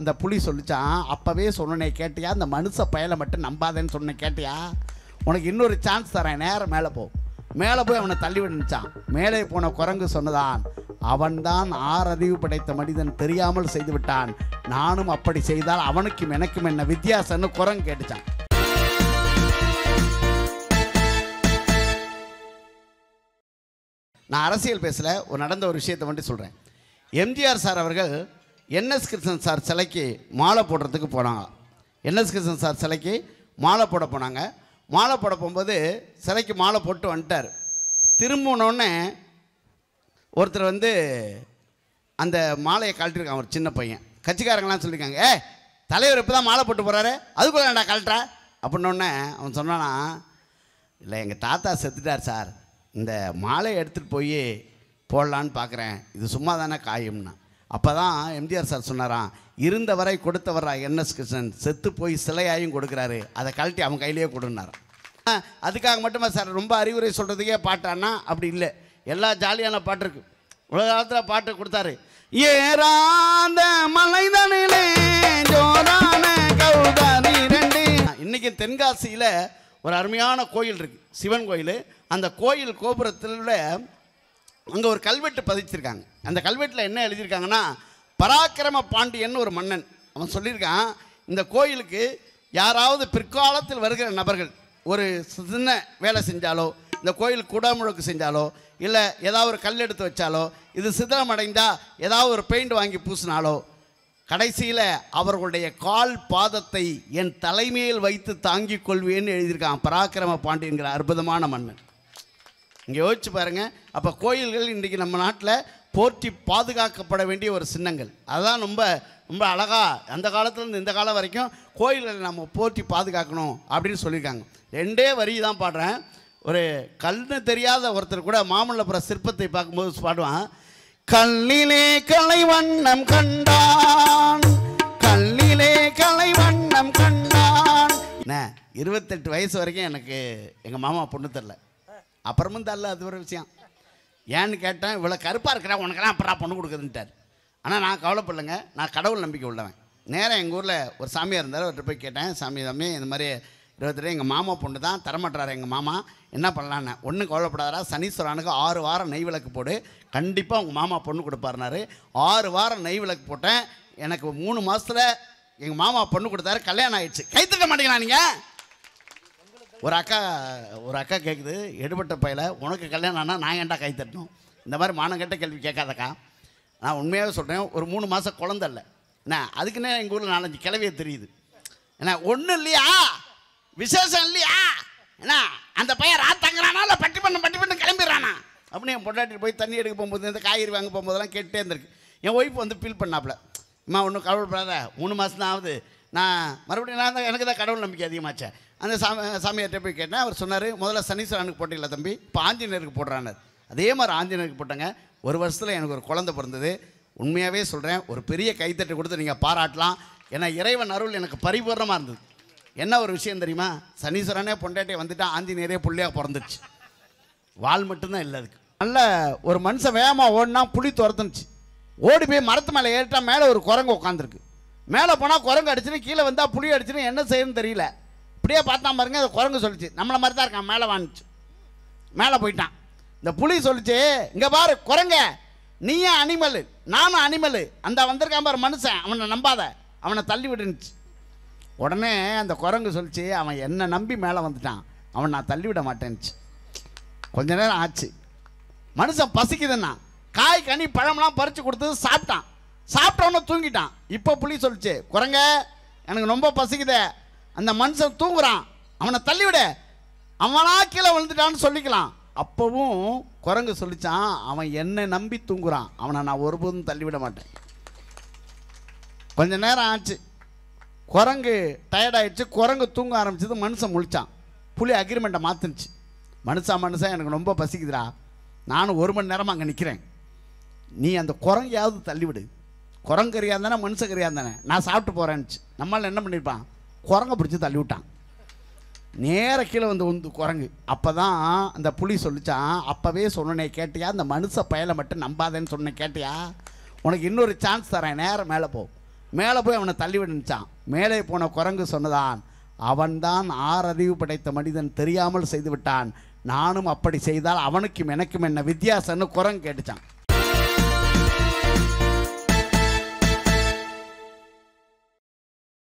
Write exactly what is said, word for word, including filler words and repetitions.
அந்த புலி சொல்லிச்சான், அப்போவே சொன்னனே கேட்டியா, அந்த மனுஷ பயலை மட்டும் நம்பாதேன்னு சொன்ன கேட்டியா, உனக்கு இன்னொரு சான்ஸ் தரேன், நேரம் மேலே போ. மேலே போய் அவனை தள்ளி விடுச்சான். மேலே போன குரங்கு சொன்னதான், அவன்தான் ஆறறிவு படைத்த மனிதன், தெரியாமல் செய்து விட்டான், நானும் அப்படி செய்தால் அவனுக்கும் எனக்கும் என்ன வித்தியாசம்னு குரங்கு கேட்டுச்சான். நான் அரசியல் பேசல, ஒரு நடந்த ஒரு விஷயத்தை மட்டும் சொல்கிறேன். எம்ஜிஆர் சார் அவர்கள் என்எஸ் கிருஷ்ணன் சார் சிலைக்கு மாலை போடுறதுக்கு போனாங்க. என்எஸ் கிருஷ்ணன் சார் சிலைக்கு மாலை போட போனாங்க. மாலை போட போகும்போது சிலைக்கு மாலை போட்டு வந்துட்டார். திரும்பினோடனே ஒருத்தர் வந்து அந்த மாலையை கழட்டிருக்காங்க. ஒரு சின்ன பையன், கட்சிக்காரங்களாம் சொல்லியிருக்காங்க, ஏ தலைவர் இப்போ தான் மாலை போட்டு போகிறாரு, அதுக்குள்ள ஏன்டா கழட்டா அப்படின்னோடனே அவன் சொன்னானா, இல்லை எங்கள் தாத்தா செத்துட்டார் சார், இந்த மாலையை எடுத்துகிட்டு போய் போடலான்னு பார்க்குறேன், இது சும்மா தானே காயும்னா. அப்போ தான் எம்ஜிஆர் சார் சொன்னாராம், இருந்தவரை கொடுத்தவரா என்எஸ் கிருஷ்ணன், செத்து போய் சிலையாயும் கொடுக்குறாரு, அதை கழட்டி அவன் கையிலேயே கொடுனாராம். அதுக்காக மட்டுமா சார் ரொம்ப அறிவுரை சொல்கிறதுக்கே பாட்டானா? அப்படி இல்லை, எல்லா ஜாலியான பாட்டு இருக்குது. உலக காலத்தில் பாட்டு கொடுத்தாரு. ஏறாத மலைதனிலே ஜோரான கௌதாரி ரெண்டு. இன்றைக்கி தென்காசியில் ஒரு அருமையான கோயில் இருக்குது, சிவன் கோயில். அந்த கோயில் கோபுரத்தில் அங்கே ஒரு கல்வெட்டு பதிச்சிருக்காங்க. அந்த கல்வெட்டில் என்ன எழுதியிருக்காங்கன்னா, பராக்கிரம பாண்டியன் ஒரு மன்னன், அவன் சொல்லியிருக்கான், இந்த கோயிலுக்கு யாராவது பிற்காலத்தில் வருகிற நபர்கள் ஒரு சின்ன வேலை செஞ்சாலோ, இந்த கோயில் குடமுழுக்கு செஞ்சாலோ, இல்லை ஏதாவது ஒரு கல் எடுத்து வச்சாலோ, இது சிதறமடைந்தால் ஏதாவது ஒரு பெயிண்ட் வாங்கி பூசினாலோ, கடைசியில் அவர்களுடைய கால் பாதத்தை என் தலைமையில் வைத்து தாங்கிக் கொள்வேன்னு எழுதியிருக்கான் பராக்கிரம பாண்டியன்கிற அற்புதமான மன்னன். இங்கே யோசிச்சு பாருங்கள். அப்போ கோயில்கள் இன்றைக்கி நம்ம நாட்டில் போற்றி பாதுகாக்கப்பட வேண்டிய ஒரு சின்னங்கள். அதுதான் ரொம்ப ரொம்ப அழகாக அந்த காலத்துலேருந்து இந்த காலம் வரைக்கும் கோயில்களை நம்ம போற்றி பாதுகாக்கணும் அப்படின்னு சொல்லியிருக்காங்க. ரெண்டே வரி தான் பாடுறேன். ஒரு கல்னு தெரியாத ஒருத்தர் கூட மாமல்லபுர சிற்பத்தை பார்க்கும்போது பாடுவான், கல்லிலே கலை வண்ணம் கண்டான், கல்லிலே கலை வண்ணம் கண்டான். என்ன இருபத்தெட்டு வயசு வரைக்கும் எனக்கு எங்கள் மாமா பொண்ணு தரல, அப்புறமும் தரல. அது ஒரு விஷயம். ஏன்னு கேட்டேன், இவ்வளோ கருப்பாக இருக்கிறா உனக்கெல்லாம் அப்புறம் பொண்ணு கொடுக்குதுன்ட்டார். ஆனால் நான் கவலைப்படலைங்க, நான் கடவுள் நம்பிக்கை உள்ளவன். நேராக எங்கள் ஊரில் ஒரு சாமியார் இருந்தார், அவர்கிட்ட போய் கேட்டேன், சாமி சாமி இந்த மாதிரி இருபத்தெட்டு எங்கள் மாமா பொண்ணு தான் தரமாட்டுறாரு எங்கள் மாமா, என்ன பண்ணலான்னு. ஒன்றும் கவலைப்படாதா, சனீஸ்வரனுக்கு ஆறு வாரம் நெய் விளக்கு போடு, கண்டிப்பாக உங்கள் மாமா பொண்ணு கொடுப்பாருனாரு. ஆறு வாரம் நெய் விளக்கு போட்டேன். எனக்கு மூணு மாதத்தில் எங்கள் மாமா பொண்ணு கொடுத்தாரு, கல்யாணம் ஆயிடுச்சு. கை தட்ட மாட்டீங்களா நீங்கள்? ஒரு அக்கா ஒரு அக்கா கேட்குது, எடுபட்ட பையில உனக்கு கல்யாணம் ஆனால் நான் ஏன்டா கை தட்டணும்? இந்த மாதிரி மானம் கேட்ட கேள்வி கேட்காதக்கா. நான் உண்மையாகவே சொல்கிறேன், ஒரு மூணு மாதம் குழந்தை இல்லை என்ன, அதுக்குன்னே எங்கள் ஊரில் நாலஞ்சு கிளவியே தெரியுது என்ன. ஒன்றும் இல்லையா, விசேஷம் இல்லையா என்ன, அந்த பையன் ராத்தாங்கிறானா இல்லை பட்டி பண்ண பட்டி பண்ண கிளம்பிடுறானா அப்படின்னு என் பொண்டாட்டி போய் தண்ணி எடுக்க போகும்போது, இந்த காய்கறி வாங்க போகும்போதெல்லாம் கேட்டே இருந்திருக்கு. என் ஒய்ஃப் வந்து ஃபீல் பண்ணாப்புல, அம்மா ஒன்றும் கவலைப்படாத, மூணு மாதம் தான் ஆகுது, நான் மறுபடியும் நான் தான் எனக்கு தான் கடவுள் நம்பிக்கை அதிகமாச்சேன். அந்த சாமி சாமியார்கிட்ட போய் கேட்டேன். அவர் சொன்னார், முதல்ல சனீஸ்வரனுக்கு போட்டிங்களா தம்பி, இப்போ ஆஞ்சநேயருக்கு போடுறானார். அதே மாதிரி ஆஞ்சநேயருக்கு போட்டாங்க. ஒரு வருஷத்தில் எனக்கு ஒரு குழந்தை பிறந்தது. உண்மையாகவே சொல்கிறேன், ஒரு பெரிய கைத்தட்டை கொடுத்து நீங்கள் பாராட்டலாம். ஏன்னா இறைவன் அருள் எனக்கு பரிபூர்ணமாக இருந்தது. என்ன ஒரு விஷயம் தெரியுமா, சனீஸ்வரனே பொண்டாட்டியை வந்துட்டான், ஆஞ்சநேயரே பிள்ளையாக பிறந்துருச்சு. வால் மட்டும்தான் இல்லை அதுக்கு. நல்ல ஒரு மனுஷன் வேகமாக ஓடினா புளி துரத்துனுச்சு. ஓடி போய் மரத்து மேலே ஏறிட்டா மேலே ஒரு குரங்கு உட்காந்துருக்கு. மேலே போனால் குரங்கு அடிச்சுன்னு, கீழே வந்தால் புளி அடிச்சுன்னு, என்ன செய்யணும்னு தெரியல. இப்படியே பார்த்தா பாருங்க, அந்த குரங்கு சொல்லிச்சு, நம்மளை மாதிரி தான் இருக்கான், மேலே வாங்கிச்சு. மேலே போயிட்டான். இந்த புலி சொல்லிச்சு, இங்கே பாரு குரங்க, நீயும் அனிமல் நானும் அனிமல், அந்த வந்திருக்கான் பாரு மனுஷன், அவனை நம்பாத, அவனை தள்ளி விடுனுச்சு. உடனே அந்த குரங்கு சொல்லிச்சு, அவன் என்னை நம்பி மேலே வந்துட்டான், அவன் நான் தள்ளி விட மாட்டேன்னுச்சு. கொஞ்ச நேரம் ஆச்சு. மனுஷன் பசிக்குதுன்னா காய் கனி பழம்லாம் பறித்து கொடுத்து சாப்பிட்டான். சாப்பிட்டவொன்னே தூங்கிட்டான். இப்போ புலி சொல்லிச்சு, குரங்க எனக்கு ரொம்ப பசிக்குதே, அந்த மனுஷன் தூங்குறான், அவனை தள்ளிவிட, அவனா கீழே விழுந்துட்டான்னு சொல்லிக்கலாம். அப்போவும் குரங்கு சொல்லிச்சான், அவன் என்னை நம்பி தூங்குறான், அவனை நான் ஒருபோதும் தள்ளிவிட மாட்டேன். கொஞ்ச நேரம் ஆச்சு. குரங்கு டயர்டாயிடுச்சு. குரங்கு தூங்க ஆரம்பிச்சது. மனுஷன் முழிச்சான். புலி அக்ரிமெண்ட்டை மாற்றுனுச்சு. மனுஷா மனுஷன் எனக்கு ரொம்ப பசிக்குதுடா, நானும் ஒரு மணி நேரமாக அங்கே நிற்கிறேன், நீ அந்த குரங்கையாவது தள்ளிவிடு, குரங்கறியா இருந்தானே மனுஷக்கறியா இருந்தானே, நான் சாப்பிட்டு போகிறேன்னுச்சு. நம்மளால் என்ன பண்ணியிருப்பான், குரங்கை பிடிச்சி தள்ளி விட்டான். நேர கீழே வந்து உந்து குரங்கு. அப்போ தான் அந்த புலி சொல்லிச்சான், அப்போவே சொன்னனே கேட்டியா, அந்த மனுஷ பயலை மட்டும் நம்பாதேன்னு சொன்னேன் கேட்டியா, உனக்கு இன்னொரு சான்ஸ் தரேன், நேரம் மேலே போ. மேலே போய் அவனை தள்ளி விட்டுச்சான். மேலே போன குரங்கு சொன்னதான், அவன்தான் ஆறறிவு படைத்த மனிதன், தெரியாமல் செய்து விட்டான், நானும் அப்படி செய்தால் அவனுக்கும் எனக்கும் என்ன வித்தியாசம்னு குரங்கு கேட்டுச்சான்.